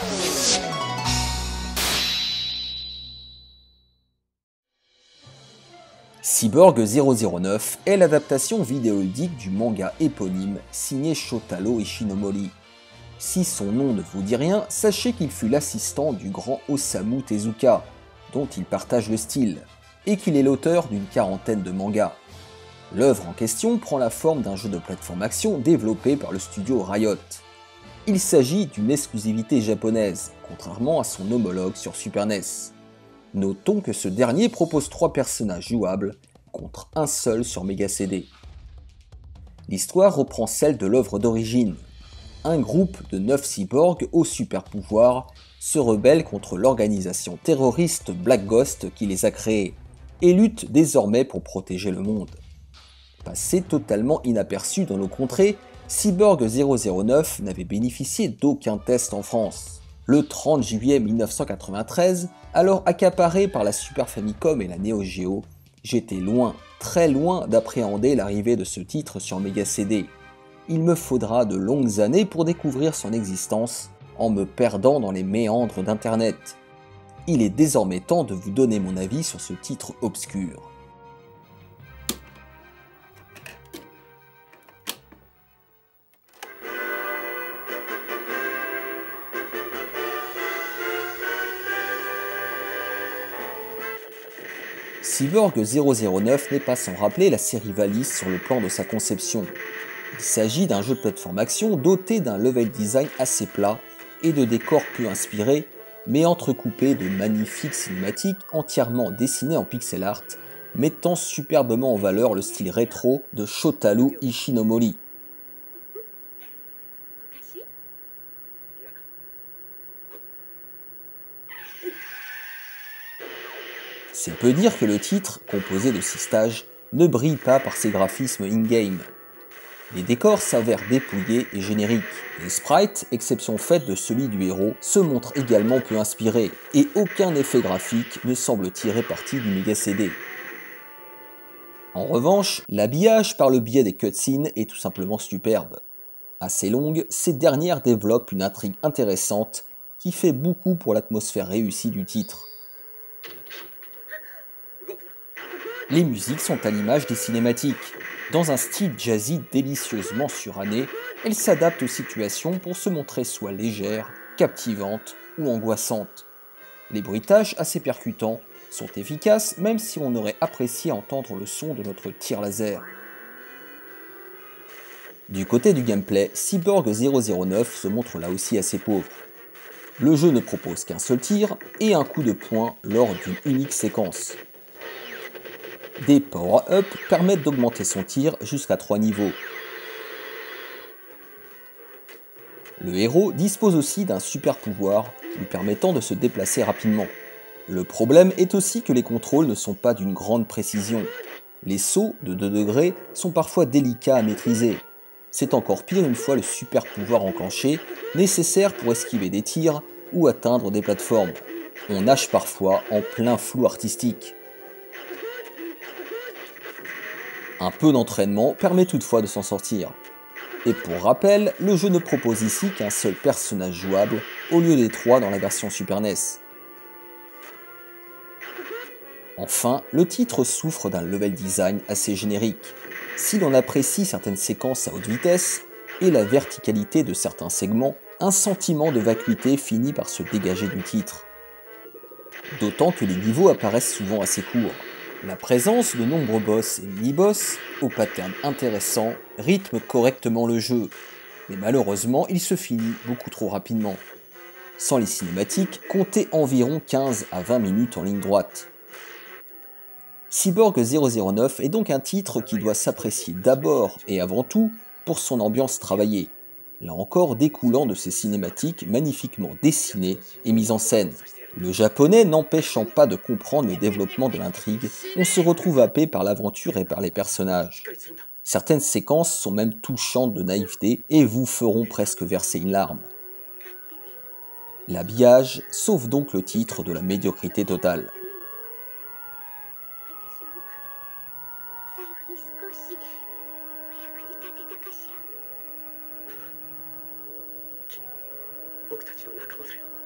Cyborg 009 est l'adaptation vidéoludique du manga éponyme signé Shotaro Ishinomori. Si son nom ne vous dit rien, sachez qu'il fut l'assistant du grand Osamu Tezuka, dont il partage le style, et qu'il est l'auteur d'une quarantaine de mangas. L'œuvre en question prend la forme d'un jeu de plateforme action développé par le studio Riot. Il s'agit d'une exclusivité japonaise, contrairement à son homologue sur Super NES. Notons que ce dernier propose 3 personnages jouables, contre un seul sur Mega CD. L'histoire reprend celle de l'œuvre d'origine. Un groupe de 9 cyborgs aux super pouvoirs se rebelle contre l'organisation terroriste Black Ghost qui les a créés, et lutte désormais pour protéger le monde. Passé totalement inaperçu dans nos contrées, Cyborg 009 n'avait bénéficié d'aucun test en France. Le 30 juillet 1993, alors accaparé par la Super Famicom et la Neo Geo, j'étais loin, très loin d'appréhender l'arrivée de ce titre sur Mega CD. Il me faudra de longues années pour découvrir son existence, en me perdant dans les méandres d'internet. Il est désormais temps de vous donner mon avis sur ce titre obscur. Cyborg 009 n'est pas sans rappeler la série Valis sur le plan de sa conception. Il s'agit d'un jeu de plateforme action doté d'un level design assez plat et de décors peu inspirés, mais entrecoupés de magnifiques cinématiques entièrement dessinées en pixel art, mettant superbement en valeur le style rétro de Shotaro Ishinomori. C'est peu dire que le titre, composé de 6 stages, ne brille pas par ses graphismes in-game. Les décors s'avèrent dépouillés et génériques. Les sprites, exception faite de celui du héros, se montrent également peu inspirés, et aucun effet graphique ne semble tirer parti du Mega CD. En revanche, l'habillage par le biais des cutscenes est tout simplement superbe. Assez longue, ces dernières développent une intrigue intéressante qui fait beaucoup pour l'atmosphère réussie du titre. Les musiques sont à l'image des cinématiques. Dans un style jazzy délicieusement suranné, elles s'adaptent aux situations pour se montrer soit légères, captivantes ou angoissantes. Les bruitages assez percutants sont efficaces même si on aurait apprécié entendre le son de notre tir laser. Du côté du gameplay, Cyborg 009 se montre là aussi assez pauvre. Le jeu ne propose qu'un seul tir et un coup de poing lors d'une unique séquence. Des power-up permettent d'augmenter son tir jusqu'à 3 niveaux. Le héros dispose aussi d'un super pouvoir lui permettant de se déplacer rapidement. Le problème est aussi que les contrôles ne sont pas d'une grande précision. Les sauts de 2 degrés sont parfois délicats à maîtriser. C'est encore pire une fois le super pouvoir enclenché, nécessaire pour esquiver des tirs ou atteindre des plateformes. On nage parfois en plein flou artistique. Un peu d'entraînement permet toutefois de s'en sortir. Et pour rappel, le jeu ne propose ici qu'un seul personnage jouable, au lieu des 3 dans la version Super NES. Enfin, le titre souffre d'un level design assez générique. Si l'on apprécie certaines séquences à haute vitesse, et la verticalité de certains segments, un sentiment de vacuité finit par se dégager du titre. D'autant que les niveaux apparaissent souvent assez courts. La présence de nombreux boss et mini-boss, aux patterns intéressants, rythme correctement le jeu, mais malheureusement il se finit beaucoup trop rapidement. Sans les cinématiques, comptez environ 15 à 20 minutes en ligne droite. Cyborg 009 est donc un titre qui doit s'apprécier d'abord et avant tout pour son ambiance travaillée, là encore découlant de ses cinématiques magnifiquement dessinées et mises en scène. Le japonais n'empêchant pas de comprendre le développement de l'intrigue, on se retrouve happé par l'aventure et par les personnages. Certaines séquences sont même touchantes de naïveté et vous feront presque verser une larme. L'habillage sauve donc le titre de la médiocrité totale. たちの仲間だよ。